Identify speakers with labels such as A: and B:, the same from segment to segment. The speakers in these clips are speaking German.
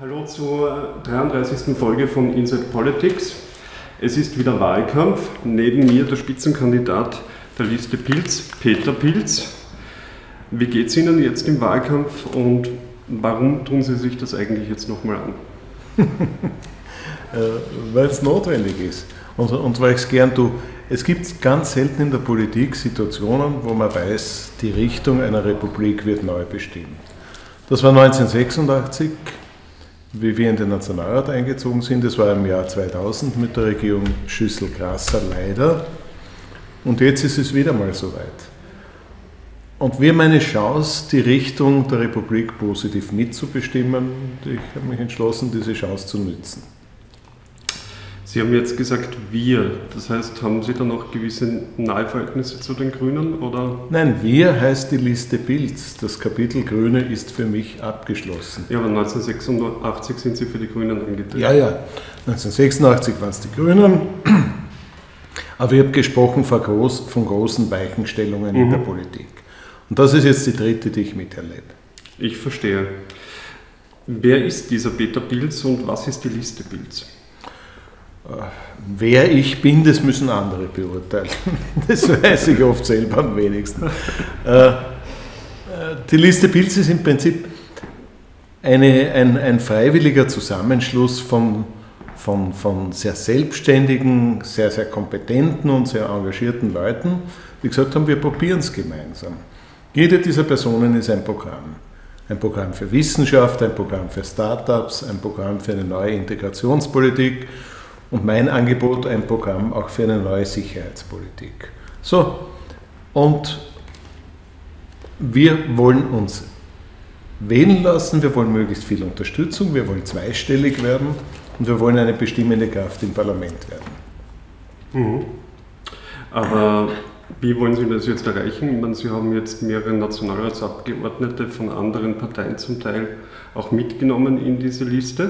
A: Hallo zur 33. Folge von Inside Politics. Es ist wieder Wahlkampf. Neben mir der Spitzenkandidat der Liste Pilz, Peter Pilz. Wie geht es Ihnen jetzt im Wahlkampf und warum tun Sie sich das eigentlich jetzt nochmal an?
B: Weil es notwendig ist und weil ich es gern tue. Es gibt ganz selten in der Politik Situationen, wo man weiß, die Richtung einer Republik wird neu bestimmt. Das war 1986, wie wir in den Nationalrat eingezogen sind. Das war im Jahr 2000 mit der Regierung Schüssel-Grasser leider. Und jetzt ist es wieder mal soweit. Und wir haben eine Chance, die Richtung der Republik positiv mitzubestimmen. Und ich habe mich entschlossen, diese Chance zu nützen.
A: Sie haben jetzt gesagt wir, das heißt, haben Sie da noch gewisse Nahverhältnisse zu den Grünen? Oder?
B: Nein, wir heißt die Liste Pilz. Das Kapitel Grüne ist für mich abgeschlossen.
A: Ja, aber 1986 sind Sie für die Grünen angetreten.
B: Ja, 1986 waren es die Grünen. Aber ich habe gesprochen von großen Weichenstellungen in der Politik. Und das ist jetzt die dritte, die ich miterlebe.
A: Ich verstehe. Wer ist dieser Peter Pilz und was ist die Liste Pilz?
B: Wer ich bin, das müssen andere beurteilen. Das weiß ich oft selber am wenigsten. Die Liste Pilz ist im Prinzip ein freiwilliger Zusammenschluss von sehr selbstständigen, sehr, sehr kompetenten und sehr engagierten Leuten, die gesagt haben, wir probieren es gemeinsam. Jede dieser Personen ist ein Programm. Ein Programm für Wissenschaft, ein Programm für Startups, ein Programm für eine neue Integrationspolitik und mein Angebot, ein Programm auch für eine neue Sicherheitspolitik. So, und wir wollen uns wählen lassen, wir wollen möglichst viel Unterstützung, wir wollen zweistellig werden und wir wollen eine bestimmende Kraft im Parlament werden.
A: Aber wie wollen Sie das jetzt erreichen? Ich meine, Sie haben jetzt mehrere Nationalratsabgeordnete von anderen Parteien zum Teil auch mitgenommen in diese Liste.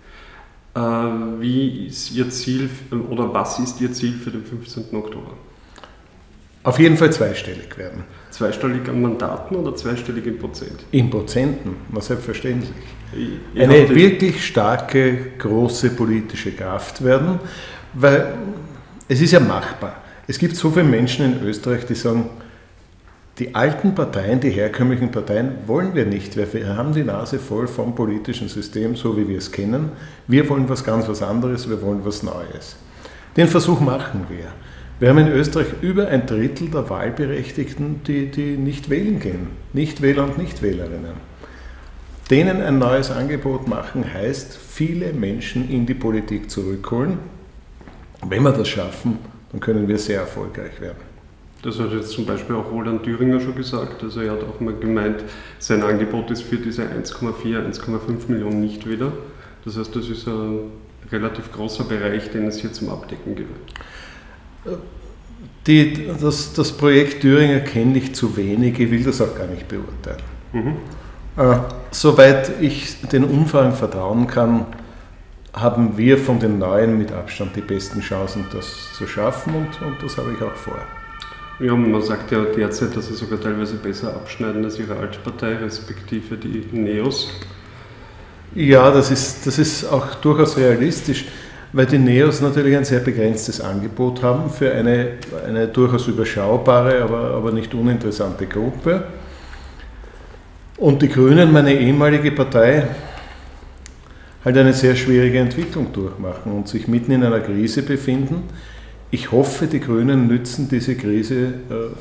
A: Wie ist Ihr Ziel oder was ist Ihr Ziel für den 15. Oktober?
B: Auf jeden Fall zweistellig werden.
A: Zweistellig an Mandaten oder zweistellig in Prozent?
B: In Prozenten, na selbstverständlich. Eine wirklich starke, große politische Kraft werden, weil es ist ja machbar. Es gibt so viele Menschen in Österreich, die sagen, die alten Parteien, die herkömmlichen Parteien wollen wir nicht, weil wir haben die Nase voll vom politischen System, so wie wir es kennen. Wir wollen was anderes, wir wollen was Neues. Den Versuch machen wir. Wir haben in Österreich über ein Drittel der Wahlberechtigten, die nicht wählen gehen. Nichtwähler und Nichtwählerinnen. Denen ein neues Angebot machen heißt, viele Menschen in die Politik zurückholen. Wenn wir das schaffen, dann können wir sehr erfolgreich werden.
A: Das hat jetzt zum Beispiel auch Roland Thüringer schon gesagt. Also er hat auch mal gemeint, sein Angebot ist für diese 1,4, 1,5 Millionen Nichtwähler. Das heißt, das ist ein relativ großer Bereich, den es hier zum Abdecken gibt.
B: Das Projekt Thüringer kenne ich zu wenig, ich will das auch gar nicht beurteilen. Soweit ich den Umfragen vertrauen kann, haben wir von den Neuen mit Abstand die besten Chancen, das zu schaffen und das habe ich auch vor.
A: Ja, man sagt ja derzeit, dass sie sogar teilweise besser abschneiden als ihre Altpartei, respektive die Neos.
B: Ja, das ist auch durchaus realistisch, weil die Neos natürlich ein sehr begrenztes Angebot haben für eine durchaus überschaubare, aber nicht uninteressante Gruppe. Und die Grünen, meine ehemalige Partei, halt eine sehr schwierige Entwicklung durchmachen und sich mitten in einer Krise befinden. Ich hoffe, die Grünen nützen diese Krise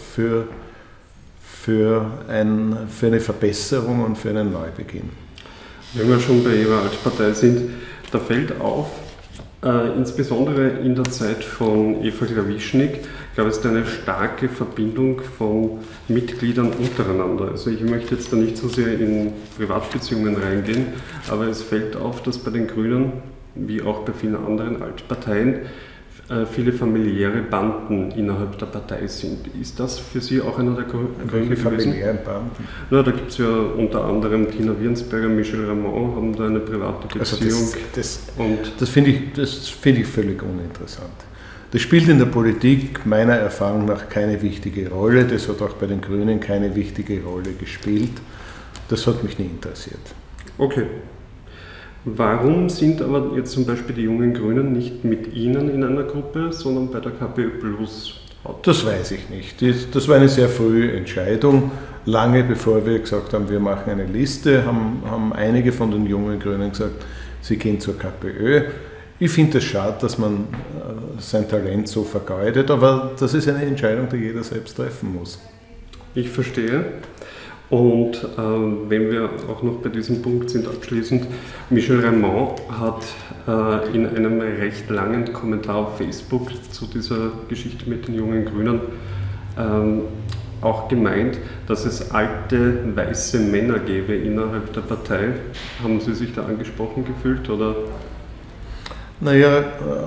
B: für eine Verbesserung und für einen Neubeginn.
A: Wenn wir schon bei Ihrer Altpartei sind, da fällt auf, insbesondere in der Zeit von Eva Klawischnik gab es eine starke Verbindung von Mitgliedern untereinander. Also ich möchte jetzt da nicht so sehr in Privatbeziehungen reingehen, aber es fällt auf, dass bei den Grünen, wie auch bei vielen anderen Altparteien, viele familiäre Banden innerhalb der Partei sind. Ist das für Sie auch einer der Gründe gewesen?
B: Familiären Banden?
A: Na, da gibt es ja unter anderem Tina Wirnsberger, Michel Ramon, haben da eine private Beziehung.
B: Also das finde ich völlig uninteressant. Das spielt in der Politik meiner Erfahrung nach keine wichtige Rolle. Das hat auch bei den Grünen keine wichtige Rolle gespielt. Das hat mich nie interessiert.
A: Okay. Warum sind aber jetzt zum Beispiel die jungen Grünen nicht mit Ihnen in einer Gruppe, sondern bei der KPÖ Plus?
B: Das weiß ich nicht. Das war eine sehr frühe Entscheidung. Lange bevor wir gesagt haben, wir machen eine Liste, haben einige von den jungen Grünen gesagt, sie gehen zur KPÖ. Ich finde es schade, dass man sein Talent so vergeudet, aber das ist eine Entscheidung, die jeder selbst treffen muss.
A: Ich verstehe. Und wenn wir auch noch bei diesem Punkt sind, abschließend, Michel Raymond hat in einem recht langen Kommentar auf Facebook zu dieser Geschichte mit den jungen Grünen auch gemeint, dass es alte weiße Männer gäbe innerhalb der Partei. Haben Sie sich da angesprochen gefühlt, oder?
B: Naja,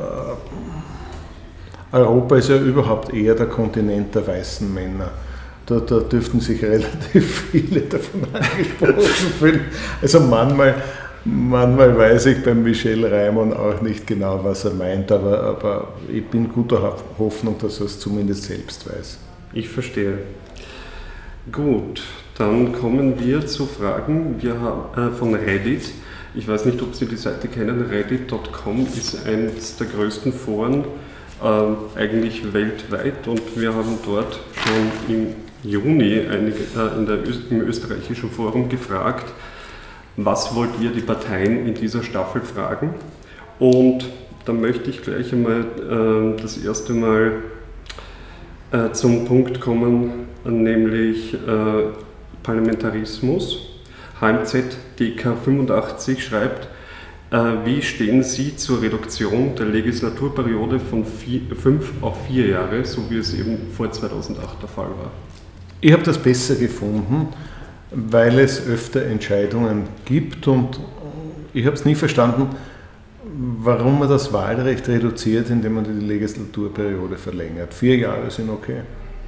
B: Europa ist ja überhaupt eher der Kontinent der weißen Männer. Da dürften sich relativ viele davon angesprochen fühlen. Also manchmal weiß ich beim Michel Raymond auch nicht genau, was er meint, aber ich bin guter Hoffnung, dass er es zumindest selbst weiß.
A: Ich verstehe. Gut, dann kommen wir zu Fragen von Reddit. Ich weiß nicht, ob Sie die Seite kennen. Reddit.com ist eines der größten Foren eigentlich weltweit, und wir haben dort schon im Juni im österreichischen Forum gefragt, was wollt ihr die Parteien in dieser Staffel fragen? Und da möchte ich gleich einmal das erste Mal zum Punkt kommen, nämlich Parlamentarismus. HMZ DK85 schreibt, wie stehen Sie zur Reduktion der Legislaturperiode von 5 auf 4 Jahre, so wie es eben vor 2008 der Fall war?
B: Ich habe das besser gefunden, weil es öfter Entscheidungen gibt, und ich habe es nie verstanden, warum man das Wahlrecht reduziert, indem man die Legislaturperiode verlängert. 4 Jahre sind okay.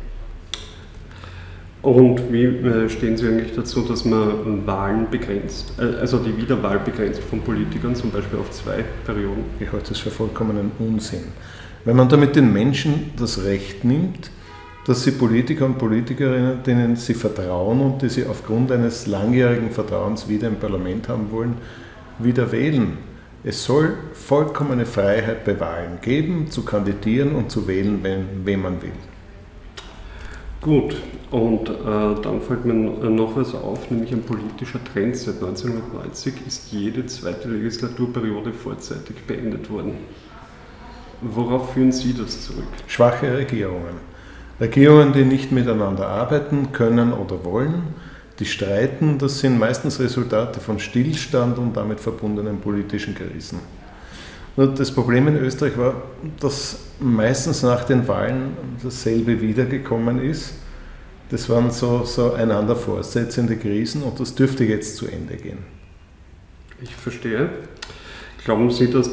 B: Und wie stehen Sie eigentlich dazu, dass man Wahlen begrenzt, also die Wiederwahl begrenzt von Politikern, zum Beispiel auf 2 Perioden? Ich halte das für vollkommenen Unsinn. Wenn man damit den Menschen das Recht nimmt, dass sie Politiker und Politikerinnen, denen sie vertrauen und die sie aufgrund eines langjährigen Vertrauens wieder im Parlament haben wollen, wieder wählen. Es soll vollkommene Freiheit bei Wahlen geben, zu kandidieren und zu wählen, wen man will.
A: Gut, und dann fällt mir noch was auf, nämlich ein politischer Trend. Seit 1990 ist jede zweite Legislaturperiode vorzeitig beendet worden. Worauf führen Sie das zurück?
B: Schwache Regierungen. Regierungen, die nicht miteinander arbeiten können oder wollen, die streiten, das sind meistens Resultate von Stillstand und damit verbundenen politischen Krisen. Nur das Problem in Österreich war, dass meistens nach den Wahlen dasselbe wiedergekommen ist. Das waren so einander fortsetzende Krisen, und das dürfte jetzt zu Ende gehen.
A: Ich verstehe. Glauben Sie, dass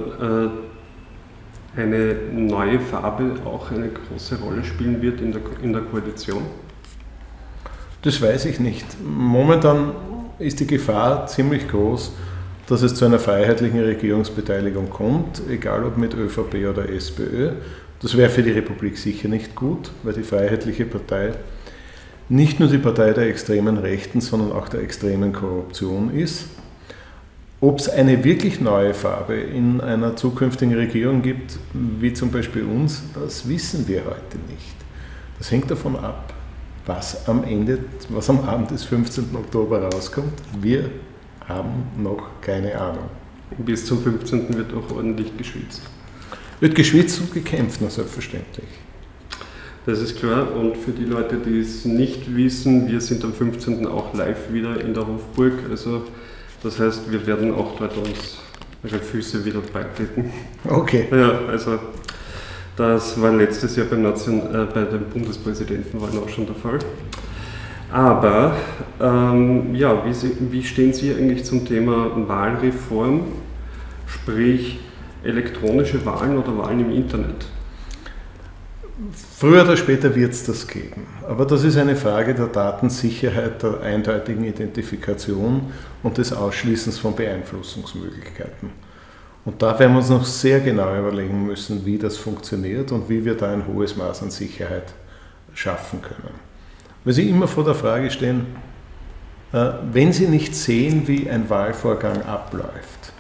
A: eine neue Farbe auch eine große Rolle spielen wird in der Koalition?
B: Das weiß ich nicht. Momentan ist die Gefahr ziemlich groß, dass es zu einer freiheitlichen Regierungsbeteiligung kommt, egal ob mit ÖVP oder SPÖ. Das wäre für die Republik sicher nicht gut, weil die Freiheitliche Partei nicht nur die Partei der extremen Rechten, sondern auch der extremen Korruption ist. Ob es eine wirklich neue Farbe in einer zukünftigen Regierung gibt, wie zum Beispiel uns, das wissen wir heute nicht. Das hängt davon ab, was am Abend des 15. Oktober rauskommt. Wir haben noch keine Ahnung.
A: Bis zum 15. wird auch ordentlich geschwitzt.
B: Wird geschwitzt und gekämpft, na selbstverständlich.
A: Das ist klar, und für die Leute, die es nicht wissen, wir sind am 15. auch live wieder in der Hofburg. Also das heißt, wir werden auch dort unsere Füße wieder beitreten.
B: Okay.
A: Ja, also das war letztes Jahr bei den Bundespräsidentenwahlen auch schon der Fall. Aber ja, wie stehen Sie eigentlich zum Thema Wahlreform, sprich elektronische Wahlen oder Wahlen im Internet?
B: Früher oder später wird es das geben. Aber das ist eine Frage der Datensicherheit, der eindeutigen Identifikation und des Ausschließens von Beeinflussungsmöglichkeiten. Und da werden wir uns noch sehr genau überlegen müssen, wie das funktioniert und wie wir da ein hohes Maß an Sicherheit schaffen können. Weil Sie immer vor der Frage stehen, wenn Sie nicht sehen, wie ein Wahlvorgang abläuft,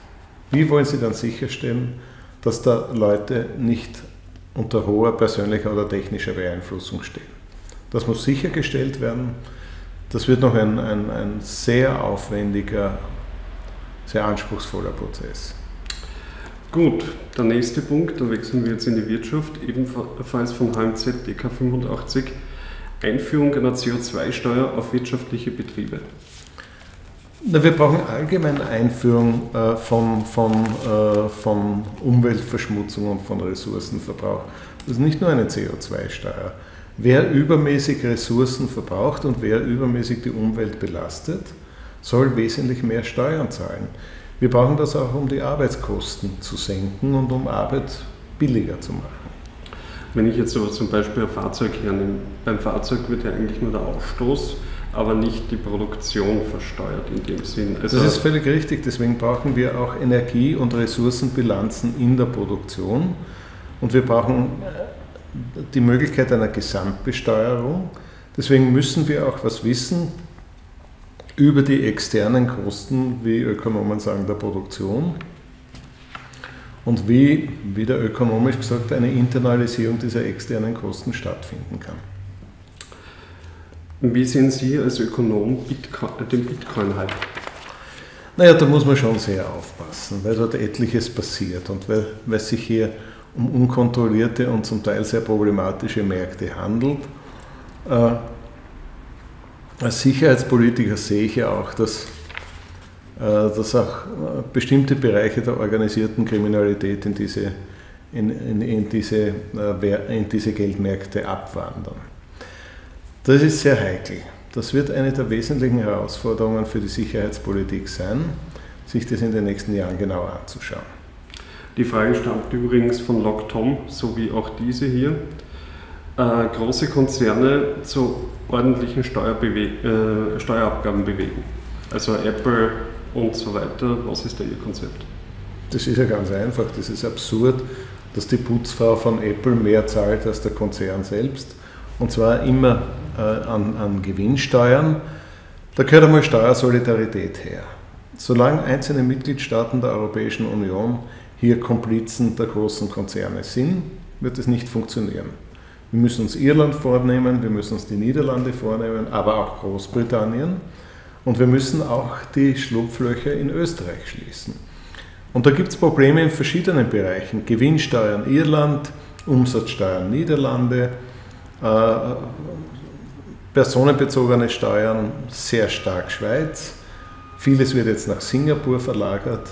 B: Wie wollen Sie dann sicherstellen, dass da Leute nicht unter hoher persönlicher oder technischer Beeinflussung stehen? Das muss sichergestellt werden. Das wird noch ein sehr aufwendiger, sehr anspruchsvoller Prozess.
A: Gut, der nächste Punkt, da wechseln wir jetzt in die Wirtschaft, ebenfalls von HMZ DK 85, Einführung einer CO2-Steuer auf wirtschaftliche Betriebe.
B: Wir brauchen allgemein Einführung von Umweltverschmutzung und von Ressourcenverbrauch. Das ist nicht nur eine CO2-Steuer. Wer übermäßig Ressourcen verbraucht und wer übermäßig die Umwelt belastet, soll wesentlich mehr Steuern zahlen. Wir brauchen das auch, um die Arbeitskosten zu senken und um Arbeit billiger zu machen.
A: Wenn ich jetzt aber zum Beispiel ein Fahrzeug hernehme, beim Fahrzeug wird ja eigentlich nur der Ausstoß, aber nicht die Produktion versteuert in dem Sinn.
B: Also das ist völlig richtig, deswegen brauchen wir auch Energie- und Ressourcenbilanzen in der Produktion und wir brauchen die Möglichkeit einer Gesamtbesteuerung. Deswegen müssen wir auch was wissen über die externen Kosten, wie Ökonomen sagen, der Produktion und wie wieder ökonomisch gesagt eine Internalisierung dieser externen Kosten stattfinden kann.
A: Wie sehen Sie als Ökonom den Bitcoin-Hype?
B: Naja, da muss man schon sehr aufpassen, weil dort etliches passiert und weil es sich hier um unkontrollierte und zum Teil sehr problematische Märkte handelt. Als Sicherheitspolitiker sehe ich ja auch, dass auch bestimmte Bereiche der organisierten Kriminalität in diese Geldmärkte abwandern. Das ist sehr heikel. Das wird eine der wesentlichen Herausforderungen für die Sicherheitspolitik sein, sich das in den nächsten Jahren genauer anzuschauen.
A: Die Frage stammt übrigens von LogTom, so wie auch diese hier. Große Konzerne zu ordentlichen Steuerabgaben bewegen. Also Apple und so weiter. Was ist da Ihr Konzept?
B: Das ist ja ganz einfach. Das ist absurd, dass die Putzfrau von Apple mehr zahlt als der Konzern selbst. Und zwar immer an Gewinnsteuern. Da gehört einmal Steuersolidarität her. Solange einzelne Mitgliedstaaten der Europäischen Union hier Komplizen der großen Konzerne sind, wird es nicht funktionieren. Wir müssen uns Irland vornehmen, wir müssen uns die Niederlande vornehmen, aber auch Großbritannien. Und wir müssen auch die Schlupflöcher in Österreich schließen. Und da gibt es Probleme in verschiedenen Bereichen. Gewinnsteuern Irland, Umsatzsteuern Niederlande, personenbezogene Steuern sehr stark Schweiz. Vieles wird jetzt nach Singapur verlagert.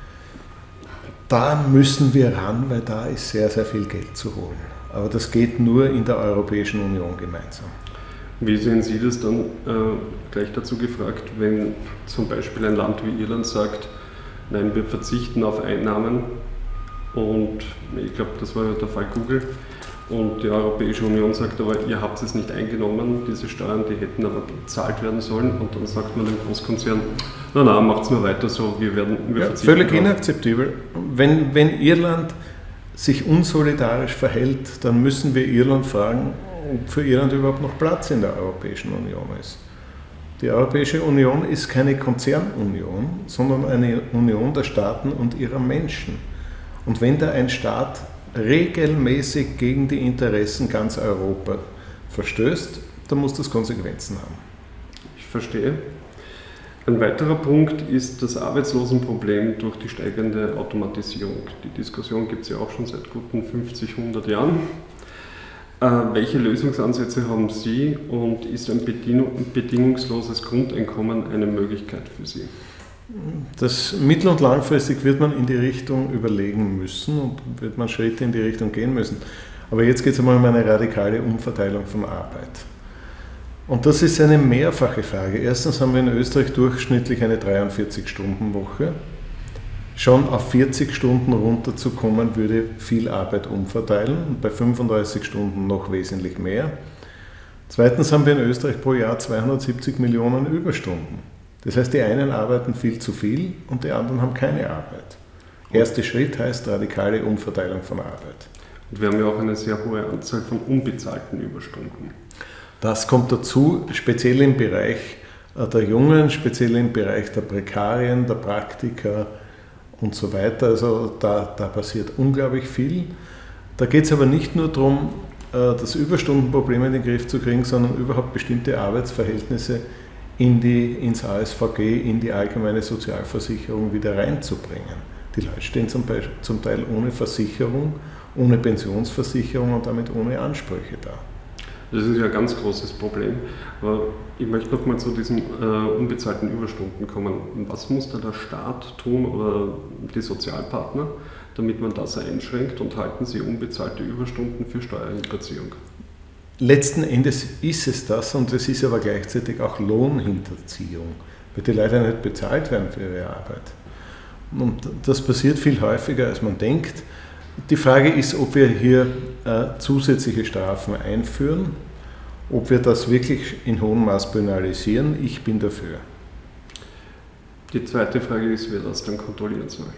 B: Da müssen wir ran, weil da ist sehr, sehr viel Geld zu holen. Aber das geht nur in der Europäischen Union gemeinsam.
A: Wie sehen Sie das dann, gleich dazu gefragt, wenn zum Beispiel ein Land wie Irland sagt, nein, wir verzichten auf Einnahmen und ich glaube, das war ja der Fall Google und die Europäische Union sagt aber, ihr habt es nicht eingenommen, diese Steuern, die hätten aber bezahlt werden sollen und dann sagt man dem Großkonzern, na, macht's mal weiter so, wir verzichten.
B: Völlig inakzeptabel. Wenn Irland sich unsolidarisch verhält, dann müssen wir Irland fragen, ob für Irland überhaupt noch Platz in der Europäischen Union ist. Die Europäische Union ist keine Konzernunion, sondern eine Union der Staaten und ihrer Menschen. Und wenn da ein Staat regelmäßig gegen die Interessen ganz Europas verstößt, dann muss das Konsequenzen haben.
A: Ich verstehe. Ein weiterer Punkt ist das Arbeitslosenproblem durch die steigende Automatisierung. Die Diskussion gibt es ja auch schon seit guten 50, 100 Jahren. Welche Lösungsansätze haben Sie und ist ein bedingungsloses Grundeinkommen eine Möglichkeit für Sie?
B: Das mittel- und langfristig wird man in die Richtung überlegen müssen und wird man Schritte in die Richtung gehen müssen. Aber jetzt geht es einmal um eine radikale Umverteilung von Arbeit. Und das ist eine mehrfache Frage. Erstens haben wir in Österreich durchschnittlich eine 43-Stunden-Woche. Schon auf 40 Stunden runterzukommen, würde viel Arbeit umverteilen und bei 35 Stunden noch wesentlich mehr. Zweitens haben wir in Österreich pro Jahr 270 Millionen Überstunden. Das heißt, die einen arbeiten viel zu viel und die anderen haben keine Arbeit. Erster Schritt heißt radikale Umverteilung von Arbeit.
A: Und wir haben ja auch eine sehr hohe Anzahl von unbezahlten Überstunden.
B: Das kommt dazu, speziell im Bereich der Jungen, speziell im Bereich der Prekarien, der Praktiker und so weiter. Also da passiert unglaublich viel. Da geht es aber nicht nur darum, das Überstundenproblem in den Griff zu kriegen, sondern überhaupt bestimmte Arbeitsverhältnisse ins ASVG, in die allgemeine Sozialversicherung wieder reinzubringen. Die Leute stehen zum Teil ohne Versicherung, ohne Pensionsversicherung und damit ohne Ansprüche da.
A: Das ist ja ein ganz großes Problem. Aber ich möchte noch mal zu diesen unbezahlten Überstunden kommen. Was muss da der Staat tun oder die Sozialpartner, damit man das einschränkt, und halten sie unbezahlte Überstunden für Steuerhinterziehung?
B: Letzten Endes ist es das, und es ist aber gleichzeitig auch Lohnhinterziehung, weil die Leute nicht bezahlt werden für ihre Arbeit. Und das passiert viel häufiger, als man denkt. Die Frage ist, ob wir hier zusätzliche Strafen einführen, ob wir das wirklich in hohem Maß penalisieren. Ich bin dafür.
A: Die zweite Frage ist, wer das dann kontrollieren soll.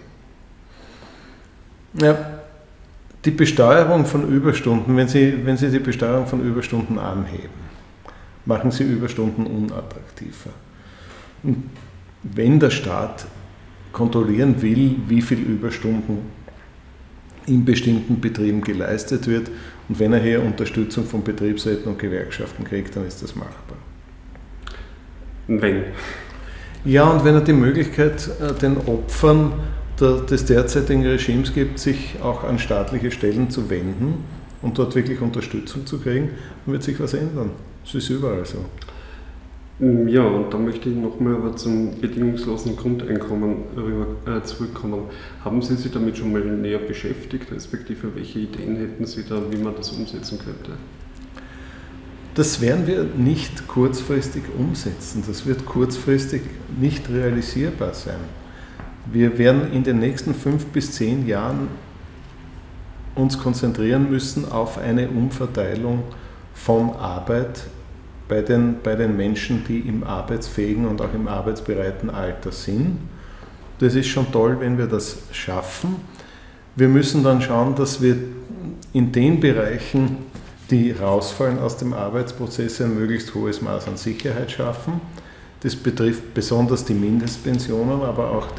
B: Ja, die Besteuerung von Überstunden, wenn Sie die Besteuerung von Überstunden anheben, machen Sie Überstunden unattraktiver. Und wenn der Staat kontrollieren will, wie viel Überstunden in bestimmten Betrieben geleistet wird, und wenn er hier Unterstützung von Betriebsräten und Gewerkschaften kriegt, dann ist das machbar.
A: Wenn?
B: Ja, und wenn er die Möglichkeit den Opfern des derzeitigen Regimes gibt, sich auch an staatliche Stellen zu wenden und dort wirklich Unterstützung zu kriegen, dann wird sich was ändern. Das ist überall so.
A: Ja, und da möchte ich nochmal aber zum bedingungslosen Grundeinkommen zurückkommen. Haben Sie sich damit schon mal näher beschäftigt, respektive welche Ideen hätten Sie da, wie man das umsetzen könnte?
B: Das werden wir nicht kurzfristig umsetzen. Das wird kurzfristig nicht realisierbar sein. Wir werden in den nächsten 5 bis 10 Jahren uns konzentrieren müssen auf eine Umverteilung von Arbeit bei den Menschen, die im arbeitsfähigen und auch im arbeitsbereiten Alter sind. Das ist schon toll, wenn wir das schaffen. Wir müssen dann schauen, dass wir in den Bereichen, die rausfallen aus dem Arbeitsprozess, ein möglichst hohes Maß an Sicherheit schaffen. Das betrifft besonders die Mindestpensionen, aber auch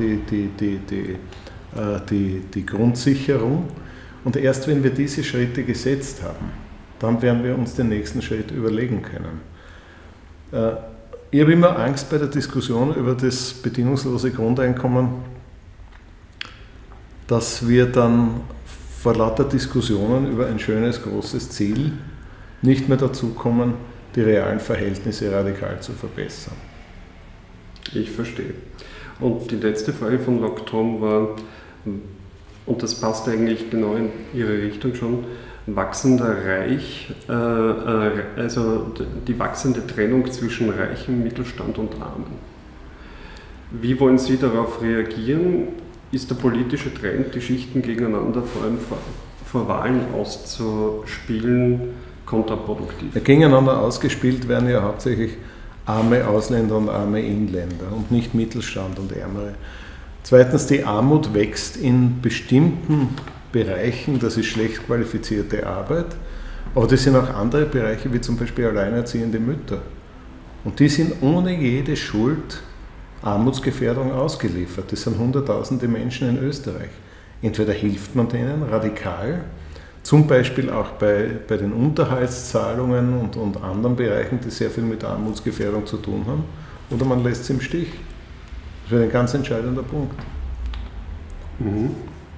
B: die Grundsicherung. Und erst wenn wir diese Schritte gesetzt haben, dann werden wir uns den nächsten Schritt überlegen können. Ich habe immer Angst bei der Diskussion über das bedingungslose Grundeinkommen, dass wir dann vor lauter Diskussionen über ein schönes, großes Ziel nicht mehr dazu kommen, die realen Verhältnisse radikal zu verbessern.
A: Ich verstehe. Und die letzte Frage von Lockton war, und das passt eigentlich genau in Ihre Richtung schon, wachsender Reich, also die wachsende Trennung zwischen Reichen, Mittelstand und Armen. Wie wollen Sie darauf reagieren? Ist der politische Trend, die Schichten gegeneinander vor allem vor Wahlen auszuspielen, kontraproduktiv?
B: Gegeneinander ausgespielt werden ja hauptsächlich arme Ausländer und arme Inländer und nicht Mittelstand und Ärmere. Zweitens, die Armut wächst in bestimmten Bereichen, das ist schlecht qualifizierte Arbeit, aber das sind auch andere Bereiche, wie zum Beispiel alleinerziehende Mütter. Und die sind ohne jede Schuld Armutsgefährdung ausgeliefert. Das sind Hunderttausende Menschen in Österreich. Entweder hilft man denen radikal, zum Beispiel auch bei den Unterhaltszahlungen und anderen Bereichen, die sehr viel mit Armutsgefährdung zu tun haben, oder man lässt sie im Stich. Das wäre ein ganz entscheidender Punkt.
A: Mhm.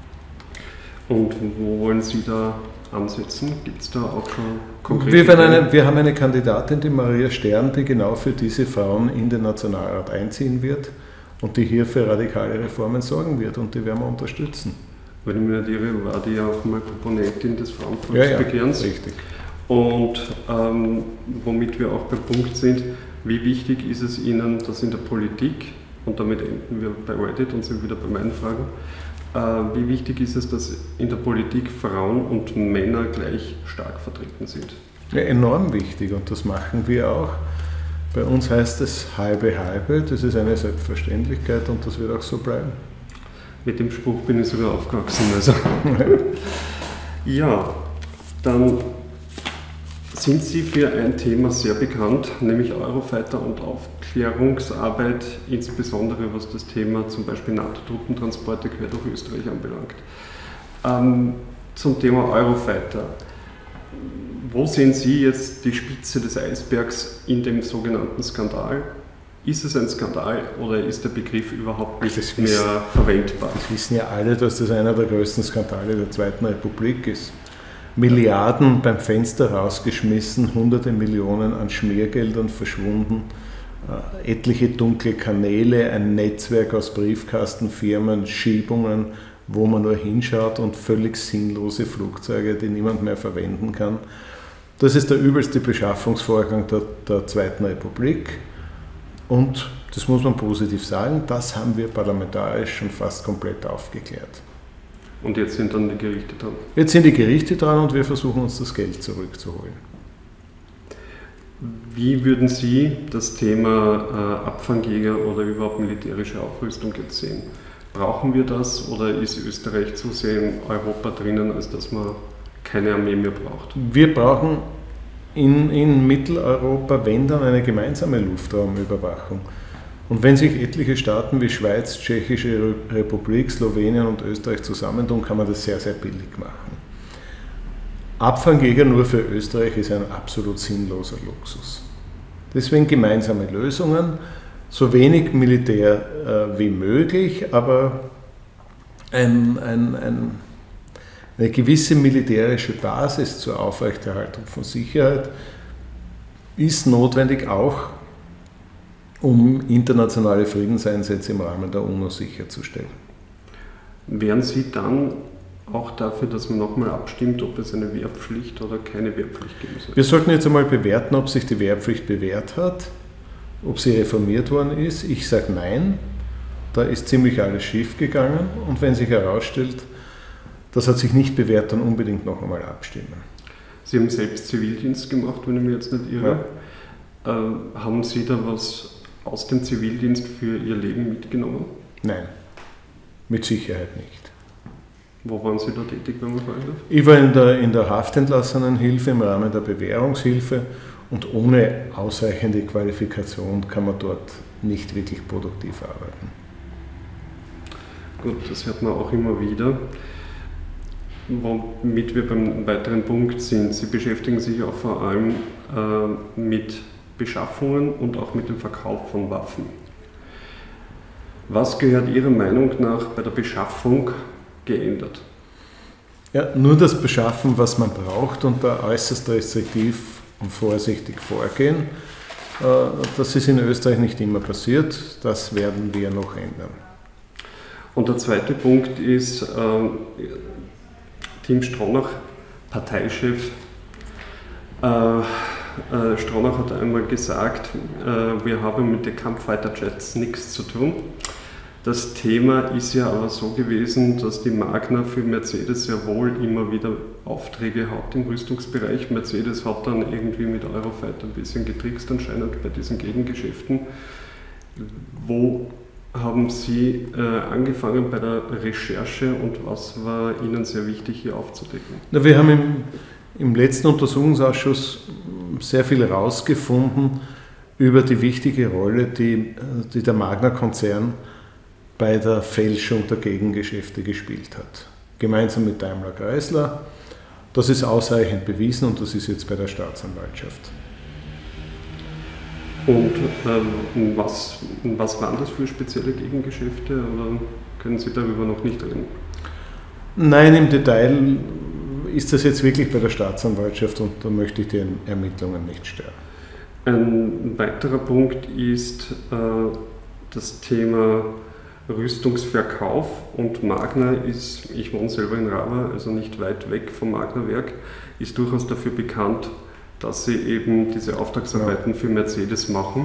A: Und wo wollen Sie da ansetzen? Gibt es da auch schon konkrete
B: Wir haben eine Kandidatin, die Maria Stern, die genau für diese Frauen in den Nationalrat einziehen wird und die hier für radikale Reformen sorgen wird, und die werden wir unterstützen.
A: Wenn ich mich nicht irre, war die ja auch mal Proponentin des Frauenvolksbegehrens.
B: Ja, richtig.
A: Und womit wir auch beim Punkt sind, wie wichtig ist es Ihnen, dass in der Politik, und damit enden wir bei Reddit und sind wieder bei meinen Fragen, wie wichtig ist es, dass in der Politik Frauen und Männer gleich stark vertreten sind?
B: Ja, enorm wichtig, und das machen wir auch. Bei uns heißt es halbe halbe, das ist eine Selbstverständlichkeit und das wird auch so bleiben.
A: Mit dem Spruch bin ich sogar aufgewachsen. Also. Ja, dann sind Sie für ein Thema sehr bekannt, nämlich Eurofighter und Aufklärungsarbeit, insbesondere was das Thema zum Beispiel NATO-Truppentransporte quer durch Österreich anbelangt. Zum Thema Eurofighter. Wo sehen Sie jetzt die Spitze des Eisbergs in dem sogenannten Skandal? Ist es ein Skandal oder ist der Begriff überhaupt nicht mehr verwendbar?
B: Das wissen ja alle, dass das einer der größten Skandale der Zweiten Republik ist. Milliarden beim Fenster rausgeschmissen, hunderte Millionen an Schmiergeldern verschwunden, etliche dunkle Kanäle, ein Netzwerk aus Briefkastenfirmen, Schiebungen, wo man nur hinschaut und völlig sinnlose Flugzeuge, die niemand mehr verwenden kann. Das ist der übelste Beschaffungsvorgang der Zweiten Republik und das muss man positiv sagen, das haben wir parlamentarisch schon fast komplett aufgeklärt.
A: Und jetzt sind dann die Gerichte dran?
B: Jetzt sind die Gerichte dran und wir versuchen uns das Geld zurückzuholen.
A: Wie würden Sie das Thema Abfangjäger oder überhaupt militärische Aufrüstung jetzt sehen? Brauchen wir das oder ist Österreich zu sehr in Europa drinnen, als dass man keine Armee mehr braucht?
B: Wir brauchen in Mitteleuropa, wenn dann, eine gemeinsame Luftraumüberwachung. Und wenn sich etliche Staaten wie Schweiz, Tschechische Republik, Slowenien und Österreich zusammentun, kann man das sehr, sehr billig machen. Abfangjäger nur für Österreich ist ein absolut sinnloser Luxus. Deswegen gemeinsame Lösungen, so wenig Militär wie möglich, aber eine gewisse militärische Basis zur Aufrechterhaltung von Sicherheit ist notwendig, auch um internationale Friedenseinsätze im Rahmen der UNO sicherzustellen.
A: Wären Sie dann auch dafür, dass man nochmal abstimmt, ob es eine Wehrpflicht oder keine Wehrpflicht geben soll?
B: Wir sollten jetzt einmal bewerten, ob sich die Wehrpflicht bewährt hat, ob sie reformiert worden ist. Ich sage nein, da ist ziemlich alles schief gegangen und wenn sich herausstellt, das hat sich nicht bewährt, dann unbedingt noch einmal abstimmen.
A: Sie haben selbst Zivildienst gemacht, wenn ich mich jetzt nicht irre. Ja. Haben Sie da was aus dem Zivildienst für Ihr Leben mitgenommen?
B: Nein, mit Sicherheit nicht.
A: Wo waren Sie da tätig, wenn man fragen darf?
B: Ich war in der Haftentlassenenhilfe im Rahmen der Bewährungshilfe und ohne ausreichende Qualifikation kann man dort nicht wirklich produktiv arbeiten.
A: Gut, das hört man auch immer wieder. Womit wir beim weiteren Punkt sind, Sie beschäftigen sich auch vor allem mit Beschaffungen und auch mit dem Verkauf von Waffen. Was gehört Ihrer Meinung nach bei der Beschaffung geändert?
B: Ja, nur das Beschaffen, was man braucht und da äußerst restriktiv und vorsichtig vorgehen. Das ist in Österreich nicht immer passiert, das werden wir noch ändern.
A: Und der zweite Punkt ist, Tim Stronach, Parteichef, Stronach hat einmal gesagt, wir haben mit den Kampffighter Jets nichts zu tun. Das Thema ist ja aber so gewesen, dass die Magna für Mercedes sehr wohl immer wieder Aufträge hat im Rüstungsbereich. Mercedes hat dann irgendwie mit Eurofighter ein bisschen getrickst anscheinend bei diesen Gegengeschäften. Wo haben Sie angefangen bei der Recherche und was war Ihnen sehr wichtig hier aufzudecken?
B: Na, wir haben im letzten Untersuchungsausschuss sehr viel herausgefunden über die wichtige Rolle, die der Magna-Konzern bei der Fälschung der Gegengeschäfte gespielt hat. Gemeinsam mit Daimler Chrysler. Das ist ausreichend bewiesen und das ist jetzt bei der Staatsanwaltschaft.
A: Und was waren das für spezielle Gegengeschäfte oder können Sie darüber noch nicht reden?
B: Nein, im Detail ist das jetzt wirklich bei der Staatsanwaltschaft und da möchte ich die Ermittlungen nicht stören.
A: Ein weiterer Punkt ist das Thema Rüstungsverkauf und Magna ist, ich wohne selber in Rava, also nicht weit weg vom Magna-Werk, ist durchaus dafür bekannt, dass sie eben diese Auftragsarbeiten für Mercedes machen.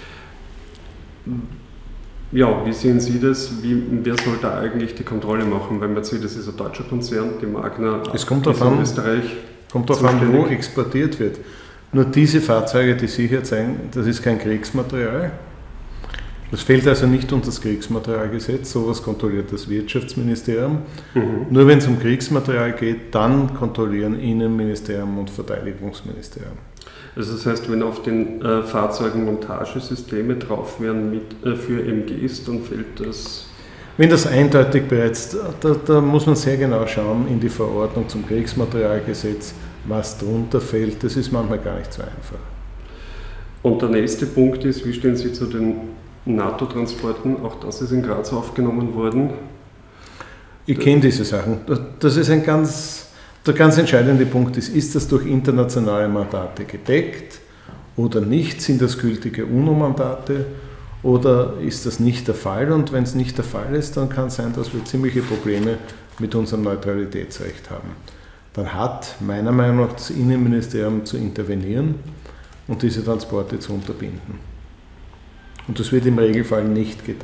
A: Ja, wie sehen Sie das? Wer soll da eigentlich die Kontrolle machen? Weil Mercedes ist ein deutscher Konzern, die Magna
B: ist in Österreich. Kommt darauf an, wo exportiert wird. Nur diese Fahrzeuge, die Sie hier zeigen, das ist kein Kriegsmaterial. Das fällt also nicht unter das Kriegsmaterialgesetz, sowas kontrolliert das Wirtschaftsministerium. Nur wenn es um Kriegsmaterial geht, dann kontrollieren Innenministerium und Verteidigungsministerium.
A: Also das heißt, wenn auf den Fahrzeugen Montagesysteme drauf wären für MGs, dann fällt das...
B: Wenn das eindeutig bereits, da muss man sehr genau schauen in die Verordnung zum Kriegsmaterialgesetz, was drunter fällt. Das ist manchmal gar nicht so einfach.
A: Und der nächste Punkt ist, wie stehen Sie zu den NATO-Transporten? Auch das ist in Graz aufgenommen worden.
B: Ich kenne diese Sachen. Das ist der ganz entscheidende Punkt ist das durch internationale Mandate gedeckt oder nicht? Sind das gültige UNO-Mandate oder ist das nicht der Fall? Und wenn es nicht der Fall ist, dann kann es sein, dass wir ziemliche Probleme mit unserem Neutralitätsrecht haben. Dann hat meiner Meinung nach das Innenministerium zu intervenieren und diese Transporte zu unterbinden. Und das wird im Regelfall nicht getan.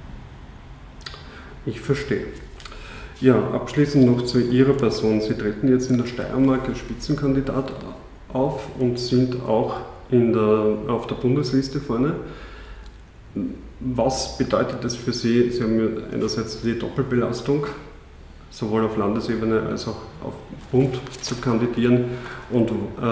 A: Ich verstehe. Ja, abschließend noch zu Ihrer Person. Sie treten jetzt in der Steiermark als Spitzenkandidat auf und sind auch auf der Bundesliste vorne. Was bedeutet das für Sie? Sie haben ja einerseits die Doppelbelastung, sowohl auf Landesebene als auch auf Bund zu kandidieren. Und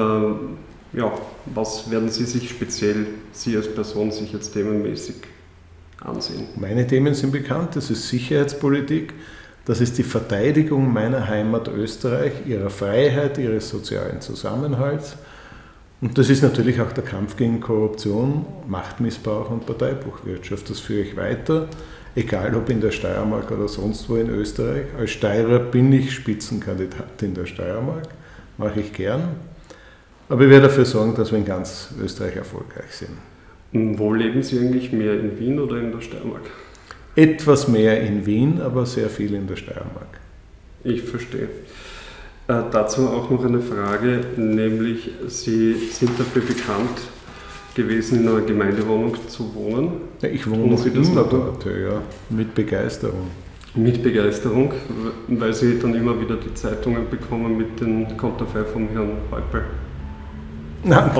A: was werden Sie sich speziell, Sie als Person, sich jetzt themenmäßig ansehen?
B: Meine Themen sind bekannt. Das ist Sicherheitspolitik, das ist die Verteidigung meiner Heimat Österreich, ihrer Freiheit, ihres sozialen Zusammenhalts. Und das ist natürlich auch der Kampf gegen Korruption, Machtmissbrauch und Parteibuchwirtschaft. Das führe ich weiter, egal ob in der Steiermark oder sonst wo in Österreich. Als Steirer bin ich Spitzenkandidat in der Steiermark, mache ich gern. Aber ich werde dafür sorgen, dass wir in ganz Österreich erfolgreich sind.
A: Wo leben Sie eigentlich, mehr in Wien oder in der Steiermark?
B: Etwas mehr in Wien, aber sehr viel in der Steiermark.
A: Ich verstehe. Dazu auch noch eine Frage, nämlich Sie sind dafür bekannt gewesen, in einer Gemeindewohnung zu wohnen.
B: Ja, ich wohne immer dort, ja, mit Begeisterung.
A: Mit Begeisterung, weil Sie dann immer wieder die Zeitungen bekommen mit dem Konterfei vom Herrn Häupl.
B: Nein,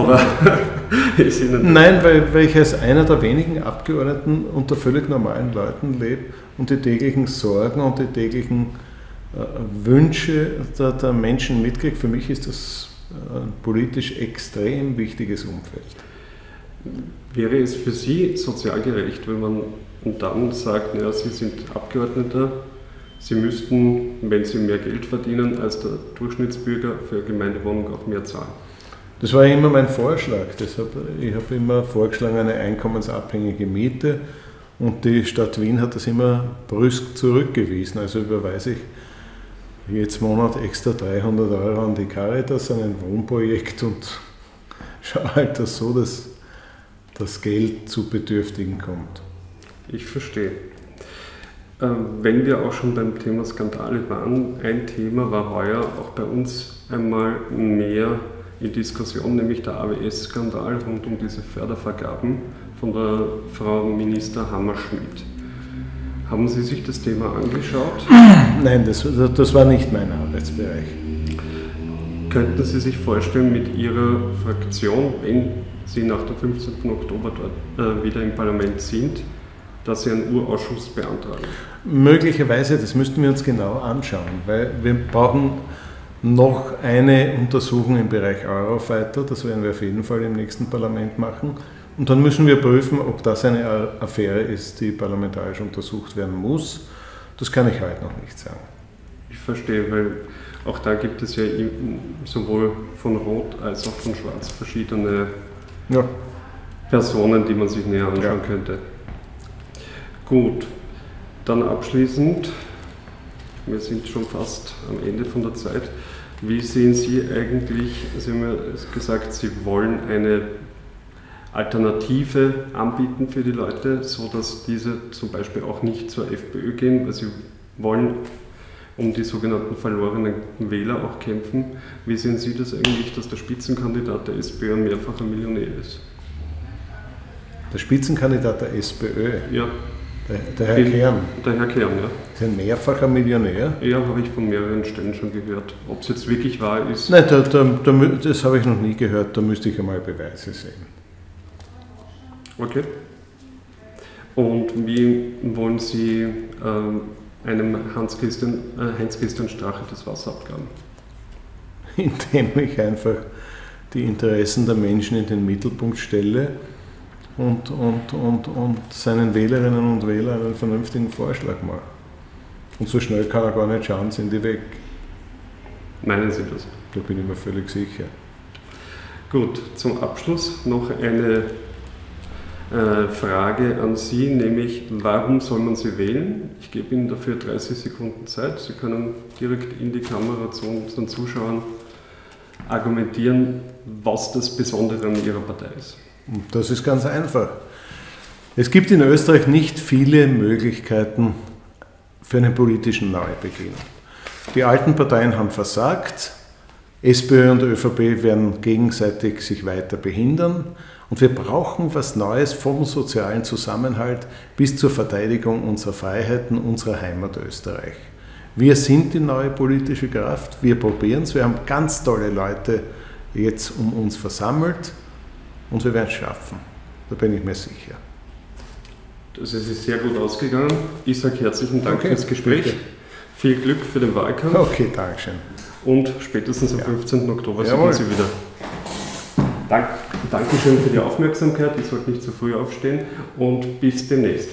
B: nein, weil ich als einer der wenigen Abgeordneten unter völlig normalen Leuten lebe und die täglichen Sorgen und die täglichen Wünsche der Menschen mitkriege. Für mich ist das ein politisch extrem wichtiges Umfeld.
A: Wäre es für Sie sozial gerecht, wenn man dann sagt, ja, Sie sind Abgeordneter, Sie müssten, wenn Sie mehr Geld verdienen als der Durchschnittsbürger, für eine Gemeindewohnung auch mehr zahlen?
B: Das war immer mein Vorschlag. Ich habe immer vorgeschlagen, eine einkommensabhängige Miete, und die Stadt Wien hat das immer brüsk zurückgewiesen. Also überweise ich jetzt Monat extra 300 € an die Caritas, an ein Wohnprojekt, und schaue halt, dass so das Geld zu Bedürftigen kommt.
A: Ich verstehe. Wenn wir auch schon beim Thema Skandale waren, ein Thema war heuer auch bei uns einmal mehr in Diskussion, nämlich der AWS-Skandal rund um diese Fördervergaben von der Frau Minister Hammerschmidt. Haben Sie sich das Thema angeschaut?
B: Nein, das war nicht mein Arbeitsbereich.
A: Könnten Sie sich vorstellen, mit Ihrer Fraktion, wenn Sie nach dem 15. Oktober dort wieder im Parlament sind, dass Sie einen Urausschuss beantragen?
B: Möglicherweise, das müssten wir uns genau anschauen, weil wir brauchen noch eine Untersuchung im Bereich Eurofighter, das werden wir auf jeden Fall im nächsten Parlament machen. Und dann müssen wir prüfen, ob das eine Affäre ist, die parlamentarisch untersucht werden muss. Das kann ich heute noch nicht sagen.
A: Ich verstehe, weil auch da gibt es ja sowohl von Rot als auch von Schwarz verschiedene Personen, die man sich näher anschauen könnte. Gut, dann abschließend, wir sind schon fast am Ende von der Zeit. Wie sehen Sie eigentlich, Sie haben ja gesagt, Sie wollen eine Alternative anbieten für die Leute, sodass diese zum Beispiel auch nicht zur FPÖ gehen, weil Sie wollen um die sogenannten verlorenen Wähler auch kämpfen. Wie sehen Sie das eigentlich, dass der Spitzenkandidat der SPÖ ein mehrfacher Millionär ist?
B: Der Spitzenkandidat der SPÖ?
A: Ja.
B: Der Herr Kern?
A: Der Herr Kern, ja.
B: Ist ein mehrfacher Millionär?
A: Ja, habe ich von mehreren Stellen schon gehört. Ob es jetzt wirklich wahr ist?
B: Nein, das habe ich noch nie gehört, da müsste ich einmal Beweise sehen.
A: Okay. Und wie wollen Sie einem Heinz-Christian Strache das Wasser abgraben?
B: Indem ich einfach die Interessen der Menschen in den Mittelpunkt stelle und seinen Wählerinnen und Wählern einen vernünftigen Vorschlag mache. Und so schnell kann er gar nicht schauen, sind die weg.
A: Meinen Sie das?
B: Da bin ich mir völlig sicher.
A: Gut, zum Abschluss noch eine Frage an Sie, nämlich warum soll man sie wählen? Ich gebe Ihnen dafür 30 Sekunden Zeit. Sie können direkt in die Kamera zu unseren Zuschauern argumentieren, was das Besondere an Ihrer Partei ist.
B: Das ist ganz einfach. Es gibt in Österreich nicht viele Möglichkeiten für einen politischen Neubeginn. Die alten Parteien haben versagt, SPÖ und ÖVP werden gegenseitig sich weiter behindern und wir brauchen was Neues vom sozialen Zusammenhalt bis zur Verteidigung unserer Freiheiten, unserer Heimat Österreich. Wir sind die neue politische Kraft, wir probieren es, wir haben ganz tolle Leute jetzt um uns versammelt und wir werden es schaffen, da bin ich mir sicher.
A: Das ist sehr gut ausgegangen. Ich sage herzlichen Dank fürs Gespräch. Bitte. Viel Glück für den Wahlkampf.
B: Okay, Dankeschön.
A: Und spätestens am 15. Oktober sehen wir Sie wieder. Dankeschön für die Aufmerksamkeit. Ich sollte nicht zu früh aufstehen und bis demnächst.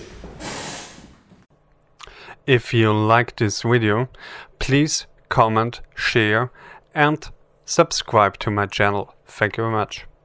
C: If you like this video, please comment, share and subscribe to my channel. Thank you very much.